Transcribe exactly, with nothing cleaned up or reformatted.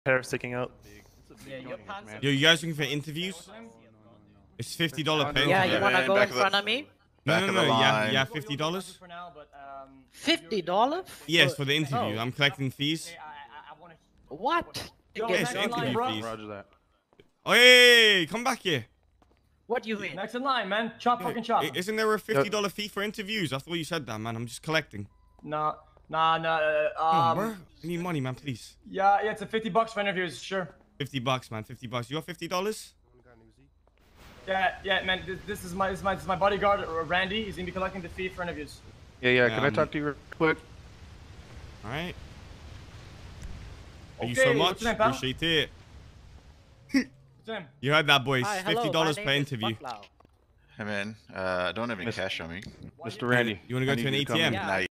Hair sticking out. Yeah, your pants are- Yo, you guys looking for interviews? It's fifty dollars per Yeah, interview. you wanna man, go back in of the- front of me? No, Back no, of no, the yeah, line. yeah, fifty dollars. For now, but, um, Fifty dollars? Yes, for the interview. Oh. I'm collecting fees. okay, I, I, I wanna... What? Yo, Yes, next in line, interview bro. fees. Roger that. Oh, hey, come back here. What do you mean? Next in line, man. Chop fucking chop. I- Isn't there a fifty dollar fee for interviews? I thought you said that, man. I'm just collecting. Nah, nah, nah. uh, Come on, Um, bro. I need money, man, please. yeah, yeah, it's a fifty bucks for interviews, sure. fifty bucks, man. fifty bucks. You got fifty dollars? Yeah, yeah, man. This, this is my, this is my, this is my bodyguard, uh, Randy. He's gonna be collecting the fee for interviews. Yeah, yeah. Yeah, Can I um, talk to you real quick? All right. Thank you Okay, so much. what's your name, pal? Appreciate it. Sam. You heard that, boys. Hi, hello, fifty my dollars name per is interview. Bucklow. Hey man, uh, I don't have any cash on me. Mister Randy. You want to go I to need an you to come A T M? in. Yeah. Nah,